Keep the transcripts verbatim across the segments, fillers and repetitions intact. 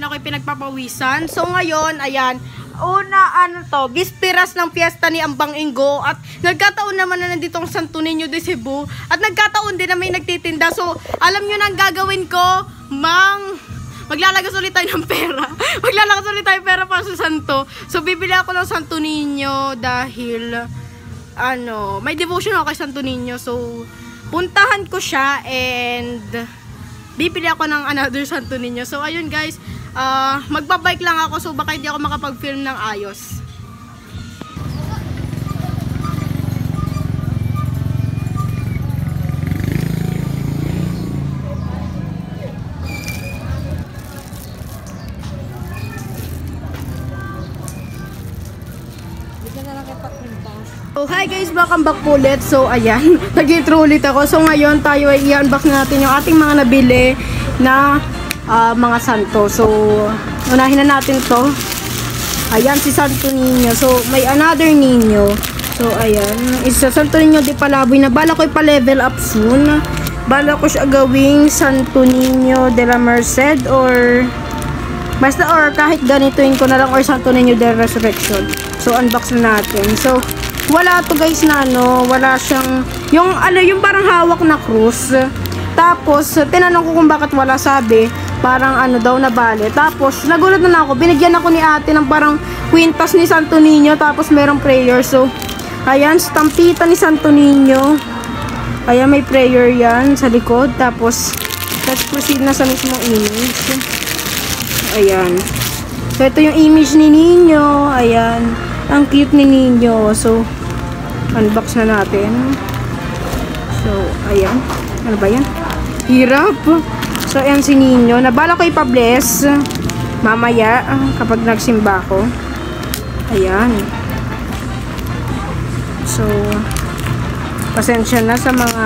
ngayon ako'y pinagpapawisan. So ngayon, ayan, una ano to, bispiras ng piyesta ni Ambang Ingo at nagkataon naman na nandito ang Santo Niño de Cebu at nagkataon din na may nagtitinda. So alam nyo na ang gagawin ko, mang maglalagas ulit tayo ng pera. Maglalagas ulit tayo pera para sa Santo. So bibili ako ng Santo Niño dahil ano, may devotion ako kay Santo Niño. So puntahan ko siya and bibili ako ng another Santo Niño. So ayun guys, uh, magbabike lang ako, so baka hindi ako makapag-film ng ayos. So hi guys, welcome back po ulit. So ayan, nag-intro ulit ako. So ngayon tayo ay i-unbox natin yung ating mga nabili na uh, mga santo. So unahin na natin to. Ayan si Santo Niño. So may another Niño. So ayan, isa Santo Niño de Palaboy na bala ko ipa-level up soon. Bala ko siya gawing Santo Niño de la Merced or basta or kahit ganituin ko na lang or Santo Niño de Resurrection. So unbox na natin. So wala to guys na ano, wala siyang yung ano, yung parang hawak na krus. Tapos tinanong ko kung bakit wala, sabi parang ano daw na bale. Tapos nagulat na ako, binigyan ako ni ate ng parang kwintas ni Santo Niño, tapos merong prayer. So ayan, stampita ni Santo Niño. Ayan, may prayer yan sa likod. Tapos let's proceed na sa mismong image. Ayan, so ito yung image ni Niño. Ayan, ang cute ni Niño. So unbox na natin. So ayan, ano ba yan? Hirap. So ayan si Niño, nabala ko ipa-bless mamaya kapag nagsimba ko. Ayan, so pasensya na sa mga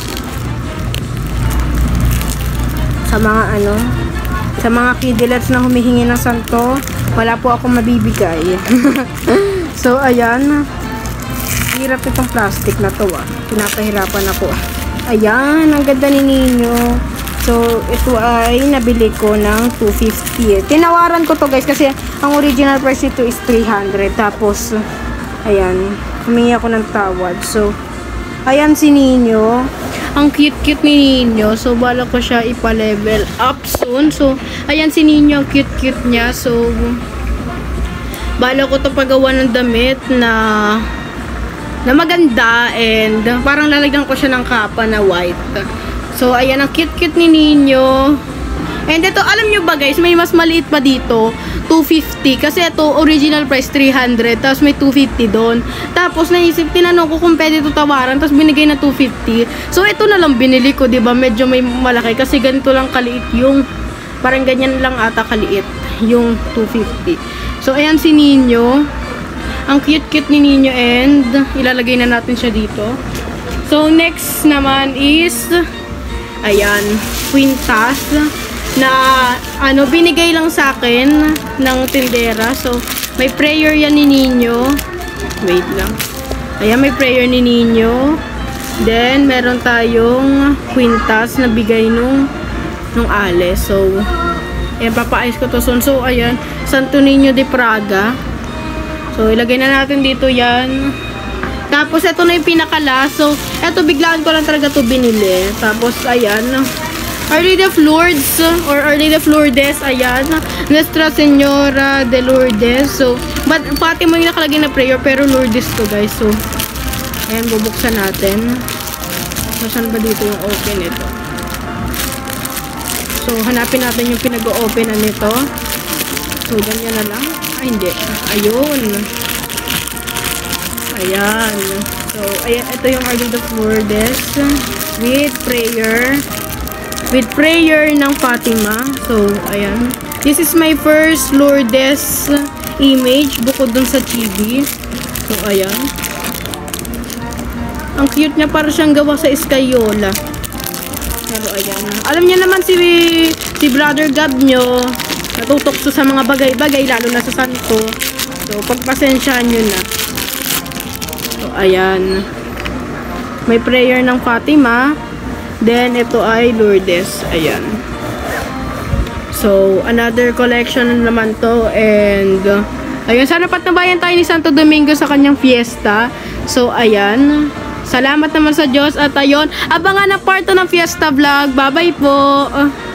sa mga ano sa mga kidilets na humihingi ng santo. Wala po akong mabibigay. So ayan, hirap itong plastic na to, ah. Pinapahirapan ako. Ayan, ang ganda ni Niño. So ito ay nabili ko ng two fifty. Tinawaran ko to guys kasi ang original price nito is three hundred. Tapos ayan, humingi ako ng tawad. So ayan si Niño. Ang cute-cute ni Niño. So bala ko siya ipa-level up soon. So ayan si Niño, ang cute-cute niya. So bala ko to pagawa ng damit na na maganda and parang lalagyan ko siya ng kapa na white. So ayan, ang cute-cute ni Niño. And ito, alam nyo ba guys, may mas maliit pa dito, two fifty. Kasi ito, original price three hundred. Tapos may two fifty doon. Tapos naisip, tinanong ko kung pwede ito tawaran. Tapos binigay na two fifty. So ito na lang binili ko, diba? Medyo may malaki. Kasi ganito lang kaliit yung, parang ganyan lang ata kaliit yung two fifty. So ayan si Niño. Ang cute-cute ni Niño and ilalagay na natin siya dito. So next naman is ayan, kwintas na ano, binigay lang sa akin ng tindera. So may prayer yan ni Niño. Wait lang. Ayan, may prayer ni Niño. Then meron tayong kwintas na bigay nung nung ale. So ayan, papaayos ko to soon. So ayan, Santo Niño de Praga. So ilagay na natin dito yan. Tapos ito na yung pinakala. So ito, biglaan ko lang talaga to binili. Tapos ayan, Our Lady of Lourdes or Our Lady of Lourdes. Ayan, Nuestra Señora de Lourdes. So but Fatima yung nakalagay na prayer, pero Lourdes to guys. So ayan, bubuksan natin. So saan ba dito yung open ito? So hanapin natin yung pinag-o-openan nito. So ganyan na lang. Ay, hindi. Ayun. Ayan. So, ayan. Ito yung Our Lady of Lourdes with prayer. With prayer ng Fatima. So, ayan. This is my first Lourdes image bukod dun sa chibi. So, ayan. Ang cute niya. Para siyang gawa sa Escayola. Pero, ayan. Alam niya naman si, si Brother Gab nyo. Natutokso sa mga bagay-bagay, lalo na sa santo. So, pagpasensyahan nyo na. So, ayan. May prayer ng Fatima. Then, ito ay Lourdes. Ayan. So, So, another collection na naman to. And, uh, ayun, sana patnubayan tayo ni Santo Domingo sa kanyang fiesta. So, ayan. Salamat naman sa Diyos. At ayun, abangan na part two ng fiesta vlog. Bye-bye po.